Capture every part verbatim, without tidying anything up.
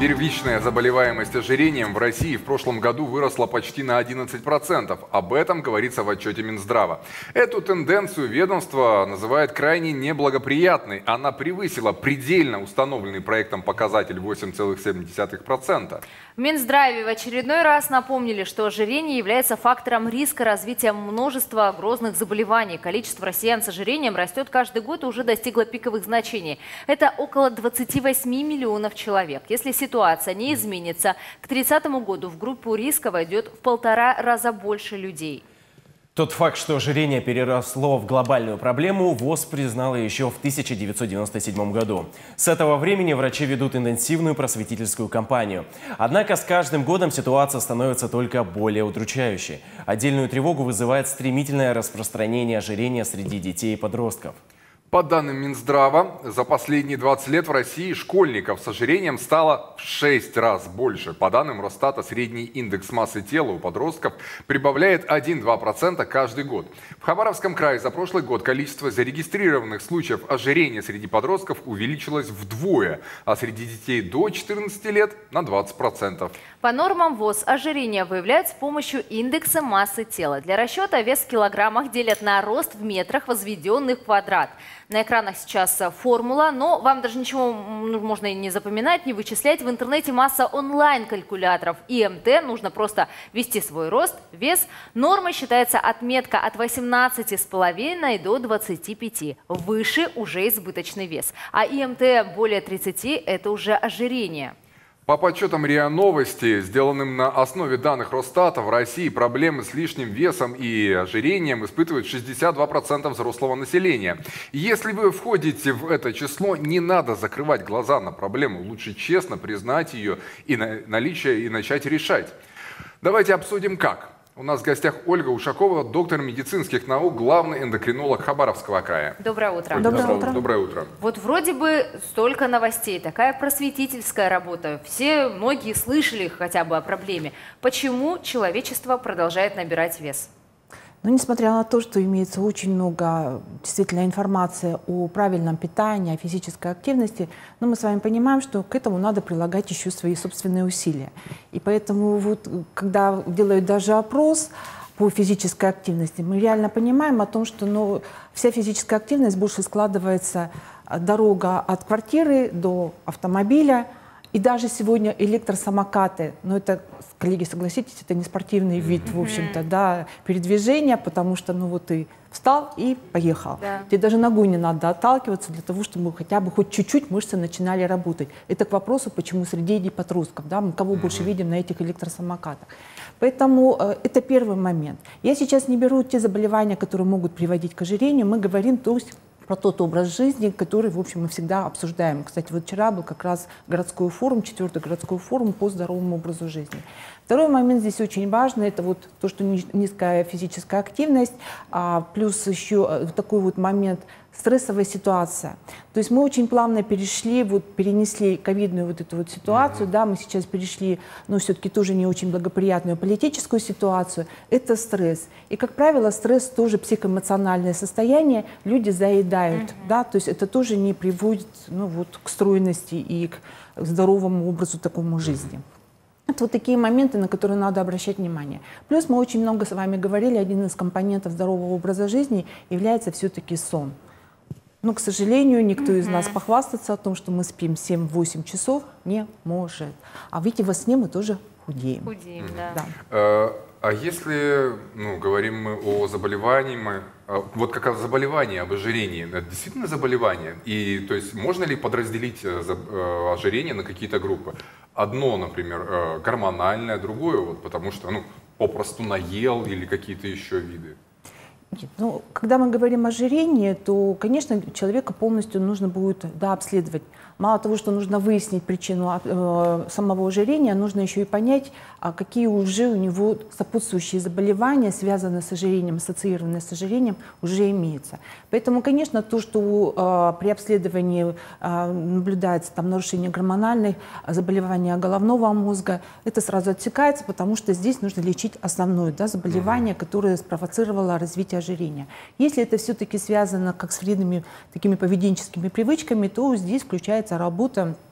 Первичная заболеваемость ожирением в России в прошлом году выросла почти на одиннадцать процентов. Об этом говорится в отчете Минздрава. Эту тенденцию ведомство называет крайне неблагоприятной. Она превысила предельно установленный проектом показатель восемь целых семь десятых процента. В Минздраве в очередной раз напомнили, что ожирение является фактором риска развития множества грозных заболеваний. Количество россиян с ожирением растет каждый год и уже достигло пиковых значений. Это около двадцати восьми миллионов человек. Если ситуация не изменится, к тридцатому году в группу риска войдет в полтора раза больше людей. Тот факт, что ожирение переросло в глобальную проблему, ВОЗ признала еще в тысяча девятьсот девяносто седьмом году. С этого времени врачи ведут интенсивную просветительскую кампанию. Однако с каждым годом ситуация становится только более удручающей. Отдельную тревогу вызывает стремительное распространение ожирения среди детей и подростков. По данным Минздрава, за последние двадцать лет в России школьников с ожирением стало в шесть раз больше. По данным Росстата, средний индекс массы тела у подростков прибавляет один-два процента каждый год. В Хабаровском крае за прошлый год количество зарегистрированных случаев ожирения среди подростков увеличилось вдвое, а среди детей до четырнадцати лет на двадцать процентов. По нормам ВОЗ ожирение выявляют с помощью индекса массы тела. Для расчета вес в килограммах делят на рост в метрах, возведенных в квадрат. На экранах сейчас формула, но вам даже ничего можно и не запоминать, не вычислять. В интернете масса онлайн-калькуляторов И М Т. Нужно просто ввести свой рост, вес. Нормой считается отметка от восемнадцати с половиной до двадцати пяти. Выше уже избыточный вес. А И М Т более тридцати – это уже ожирение. По подсчетам РИА Новости, сделанным на основе данных Росстата, в России проблемы с лишним весом и ожирением испытывают шестьдесят два процента взрослого населения. Если вы входите в это число, не надо закрывать глаза на проблему. Лучше честно признать ее и на наличие и начать решать. Давайте обсудим как. У нас в гостях Ольга Ушакова, доктор медицинских наук, главный эндокринолог Хабаровского края. Доброе утро. Ольга, Доброе утро. Доброе утро. Вот вроде бы столько новостей, такая просветительская работа. Все, многие слышали хотя бы о проблеме. Почему человечество продолжает набирать вес? Но несмотря на то, что имеется очень много действительно информации о правильном питании, о физической активности, но мы с вами понимаем, что к этому надо прилагать еще свои собственные усилия. И поэтому вот, когда делают даже опрос по физической активности, мы реально понимаем о том, что ну, вся физическая активность больше складывается дорога от квартиры до автомобиля. И даже сегодня электросамокаты, но это, коллеги, согласитесь, это не спортивный вид, в общем-то, да, передвижения, потому что, ну вот ты встал и поехал. Да. Тебе даже ногой не надо отталкиваться для того, чтобы хотя бы хоть чуть-чуть мышцы начинали работать. Это к вопросу, почему среди детей подростков, да, мы кого больше видим на этих электросамокатах. Поэтому э, это первый момент. Я сейчас не беру те заболевания, которые могут приводить к ожирению, мы говорим, то есть, про тот образ жизни, который, в общем, мы всегда обсуждаем. Кстати, вот вчера был как раз городской форум, четвертый городской форум по здоровому образу жизни. Второй момент здесь очень важный, это вот то, что низкая физическая активность, а плюс еще такой вот момент стрессовая ситуация. То есть мы очень плавно перешли, вот перенесли ковидную вот эту вот ситуацию, mm-hmm. да, мы сейчас перешли, но все-таки тоже не очень благоприятную политическую ситуацию. Это стресс. И, как правило, стресс тоже психоэмоциональное состояние, люди заедают, mm-hmm. да, то есть это тоже не приводит, ну, вот, к стройности и к здоровому образу такому жизни. Это вот такие моменты, на которые надо обращать внимание. Плюс мы очень много с вами говорили, один из компонентов здорового образа жизни является все-таки сон. Но, к сожалению, никто из нас похвастаться о том, что мы спим семь-восемь часов, не может. А выйти во сне мы тоже худеем. Худеем, да. Да. А, а если, ну, говорим мы о заболевании, мы, вот как раз заболевание об ожирении, это действительно заболевание? И, то есть, можно ли подразделить ожирение на какие-то группы? Одно, например, гормональное, другое, вот, потому что, ну, попросту наел или какие-то еще виды? Нет, ну, когда мы говорим о ожирении, то, конечно, человека полностью нужно будет, да, обследовать. Мало того, что нужно выяснить причину э, самого ожирения, нужно еще и понять, а какие уже у него сопутствующие заболевания, связанные с ожирением, ассоциированные с ожирением, уже имеются. Поэтому, конечно, то, что э, при обследовании э, наблюдается там, нарушение гормональных, заболевания головного мозга, это сразу отсекается, потому что здесь нужно лечить основное, да, заболевание, которое спровоцировало развитие ожирения. Если это все-таки связано как с вредными такими поведенческими привычками, то здесь включается работа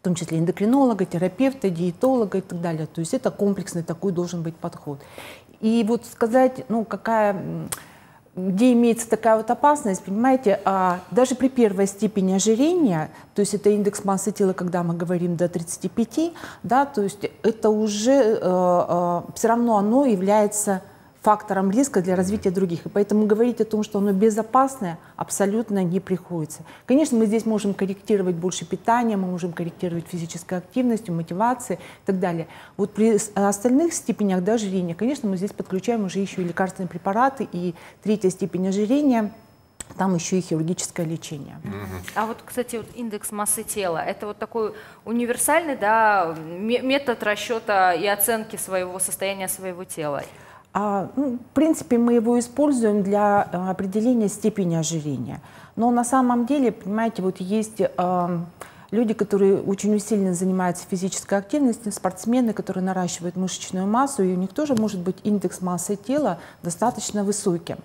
в том числе эндокринолога, терапевта, диетолога и так далее. То есть это комплексный такой должен быть подход. И вот сказать, ну, какая, где имеется такая вот опасность, понимаете, а даже при первой степени ожирения, то есть это индекс массы тела, когда мы говорим до тридцати пяти, да, то есть это уже э, э, все равно оно является фактором риска для развития других. И поэтому говорить о том, что оно безопасное, абсолютно не приходится. Конечно, мы здесь можем корректировать больше питания, мы можем корректировать физической активностью, мотивацией и так далее. Вот при остальных степенях да, ожирения, конечно, мы здесь подключаем уже еще и лекарственные препараты, и третья степень ожирения, там еще и хирургическое лечение. А вот, кстати, вот индекс массы тела, это вот такой универсальный да, метод расчета и оценки своего состояния своего тела? А, ну, в принципе, мы его используем для определения степени ожирения. Но на самом деле, понимаете, вот есть э, люди, которые очень усиленно занимаются физической активностью, спортсмены, которые наращивают мышечную массу, и у них тоже может быть индекс массы тела достаточно высокий.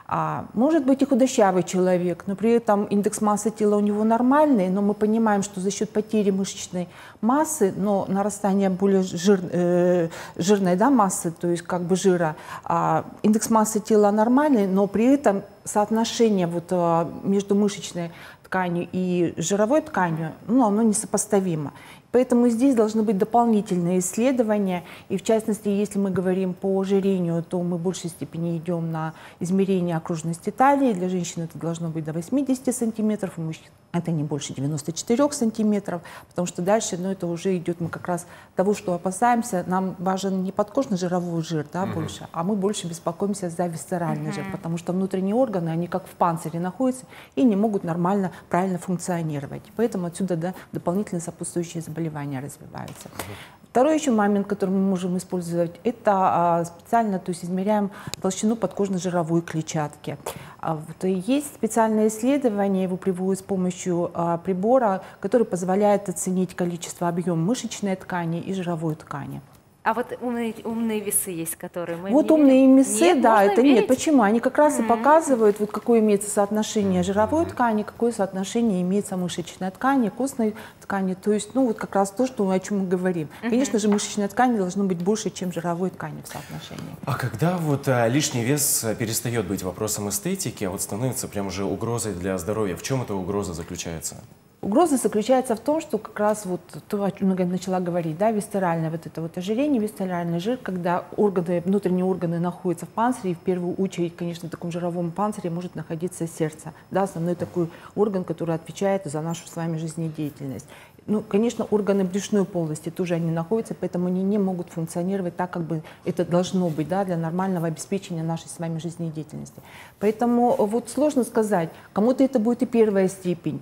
А может быть и худощавый человек, но при этом индекс массы тела у него нормальный, но мы понимаем, что за счет потери мышечной массы, но нарастания более жир, э, жирной да, массы, то есть как бы жира, а индекс массы тела нормальный, но при этом соотношение вот, а, между мышечной тканью и жировой тканью, ну, оно несопоставимо. Поэтому здесь должны быть дополнительные исследования. И в частности, если мы говорим по ожирению, то мы в большей степени идем на измерение окружности талии. Для женщин это должно быть до восьмидесяти сантиметров, у мужчин это не больше девяноста четырёх сантиметров, потому что дальше ну, это уже идет мы как раз того, что опасаемся. Нам важен не подкожно-жировой жир да, mm-hmm. больше, а мы больше беспокоимся за висцеральный mm-hmm. жир, потому что внутренние органы, они как в панцире находятся и не могут нормально, правильно функционировать. Поэтому отсюда да, дополнительные сопутствующие заболевания развиваются. Mm-hmm. Второй еще момент, который мы можем использовать, это а, специально, то есть измеряем толщину подкожно-жировой клетчатки. А, вот, и есть специальное исследование, его приводят с помощью а, прибора, который позволяет оценить количество, объем мышечной ткани и жировой ткани. А вот умные, умные весы есть, которые мы Вот меряем? умные весы, нет, да, это мерить? нет. Почему? Они как раз Mm-hmm. и показывают, вот какое имеется соотношение жировой ткани, какое соотношение имеется мышечной ткани, костной ткани. То есть, ну вот как раз то, что, о чем мы говорим. Mm-hmm. Конечно же, мышечная ткань должна быть больше, чем жировой ткани в соотношении. А когда вот а, лишний вес перестает быть вопросом эстетики, а вот становится прям уже угрозой для здоровья, в чем эта угроза заключается? Угроза заключается в том, что как раз вот то, о чем я начала говорить, да, висцеральное вот это вот ожирение, висцеральный жир, когда органы, внутренние органы находятся в панцире, и в первую очередь, конечно, в таком жировом панцире может находиться сердце, да, основной такой орган, который отвечает за нашу с вами жизнедеятельность. Ну, конечно, органы брюшной полости тоже они находятся, поэтому они не могут функционировать так, как бы это должно быть, да, для нормального обеспечения нашей с вами жизнедеятельности. Поэтому вот сложно сказать, кому-то это будет и первая степень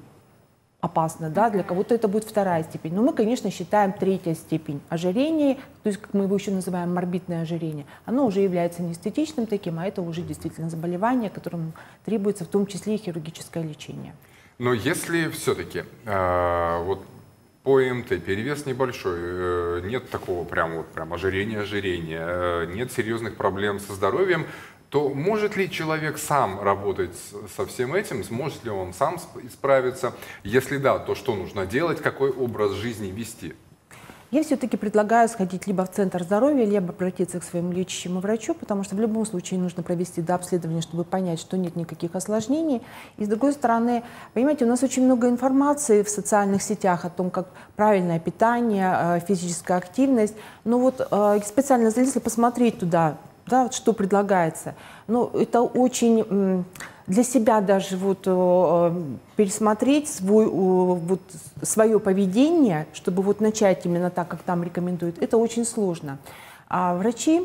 опасно, да, для кого-то это будет вторая степень. Но мы, конечно, считаем третья степень ожирения, то есть, как мы его еще называем, морбидное ожирение. Оно уже является не эстетичным таким, а это уже действительно заболевание, которому требуется в том числе и хирургическое лечение. Но если все-таки э, вот по МТ перевес небольшой, э, нет такого прям вот прям ожирения, ожирения, э, нет серьезных проблем со здоровьем, то может ли человек сам работать со всем этим, сможет ли он сам справиться? Если да, то что нужно делать, какой образ жизни вести? Я все-таки предлагаю сходить либо в центр здоровья, либо обратиться к своему лечащему врачу, потому что в любом случае нужно провести до обследования, чтобы понять, что нет никаких осложнений. И с другой стороны, понимаете, у нас очень много информации в социальных сетях о том, как правильное питание, физическая активность. Но вот специально залезли посмотреть туда, да, что предлагается. Но это очень для себя даже вот, пересмотреть свой, вот, свое поведение, чтобы вот начать именно так, как там рекомендуют, это очень сложно. А врачи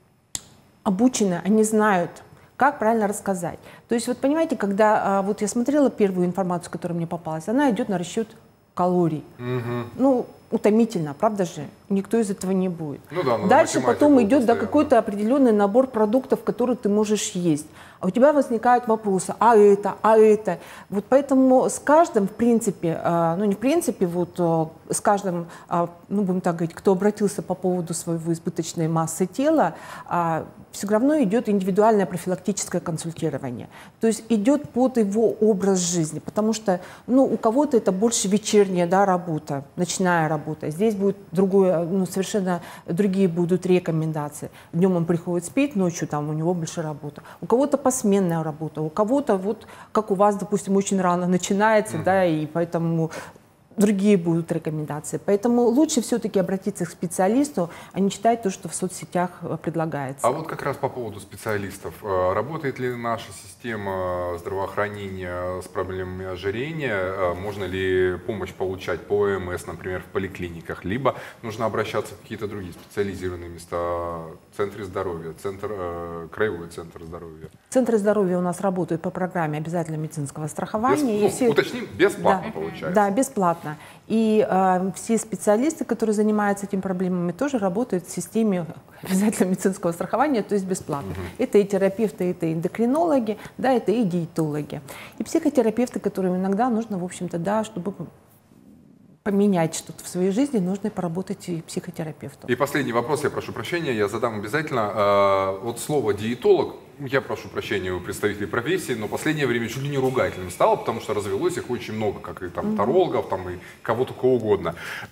обучены, они знают, как правильно рассказать. То есть вот понимаете, когда вот я смотрела первую информацию, которая мне попалась, она идет на расчет калорий. Угу. Ну, утомительно, правда же? Никто из этого не будет. Ну да, дальше потом идет да, какой-то определенный набор продуктов, которые ты можешь есть. А у тебя возникают вопросы, а это, а это. Вот поэтому с каждым, в принципе, ну не в принципе, вот с каждым, а, ну, будем так говорить, кто обратился по поводу своего избыточной массы тела, а, все равно идет индивидуальное профилактическое консультирование. То есть идет под его образ жизни, потому что, ну, у кого-то это больше вечерняя, да, работа, ночная работа. Здесь будет другое, ну, совершенно другие будут рекомендации. Днем он приходит спит, ночью там у него больше работа. У кого-то посменная работа, у кого-то вот, как у вас, допустим, очень рано начинается, mm-hmm. да, и поэтому другие будут рекомендации. Поэтому лучше все-таки обратиться к специалисту, а не читать то, что в соцсетях предлагается. А вот как раз по поводу специалистов. Работает ли наша система здравоохранения с проблемами ожирения? Можно ли помощь получать по О Эм Эс, например, в поликлиниках? Либо нужно обращаться в какие-то другие специализированные места, в центре здоровья, центр, краевой центр здоровья? Центры здоровья у нас работают по программе обязательного медицинского страхования. Без, и все... Уточним, бесплатно да, получается? Да, бесплатно. И э, все специалисты, которые занимаются этими проблемами, тоже работают в системе обязательного медицинского страхования, то есть бесплатно. Угу. Это и терапевты, это и эндокринологи, да, это и диетологи. И психотерапевты, которым иногда нужно, в общем-то, да, чтобы поменять что-то в своей жизни, нужно поработать и психотерапевту. И последний вопрос, я прошу прощения, я задам обязательно. Вот слово «диетолог», я прошу прощения у представителей профессии, но в последнее время чуть ли не ругательным стало, потому что развелось их очень много, как и там тарологов, там и кого только угодно.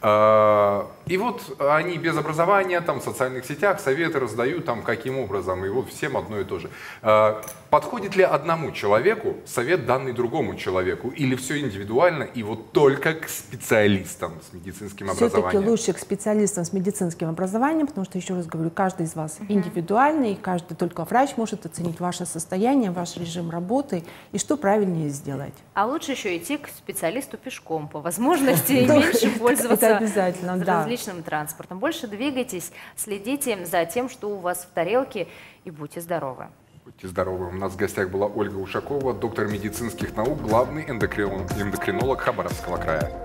И вот они без образования, там в социальных сетях советы раздают, там каким образом, и вот всем одно и то же. Подходит ли одному человеку совет, данный другому человеку, или все индивидуально и вот только к специалистам с медицинским образованием? Все-таки лучше к специалистам с медицинским образованием, потому что, еще раз говорю, каждый из вас индивидуальный, и каждый только врач может оценить ваше состояние, ваш режим работы и что правильнее сделать. А лучше еще идти к специалисту пешком по возможности и меньше пользоваться различным транспортом. Больше двигайтесь, следите за тем, что у вас в тарелке, и будьте здоровы. Будьте здоровы. У нас в гостях была Ольга Ушакова, доктор медицинских наук, главный эндокринолог Хабаровского края.